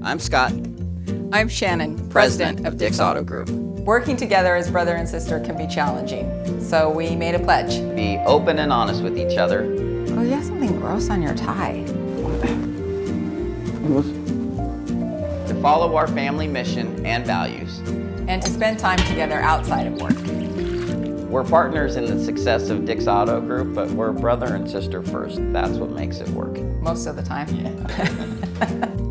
I'm Scott. I'm Shannon, President of Dick's Auto Group. Working together as brother and sister can be challenging, so we made a pledge. Be open and honest with each other. Oh, you have something gross on your tie. To follow our family mission and values. And to spend time together outside of work. We're partners in the success of Dick's Auto Group, but we're brother and sister first. That's what makes it work. Most of the time. Yeah.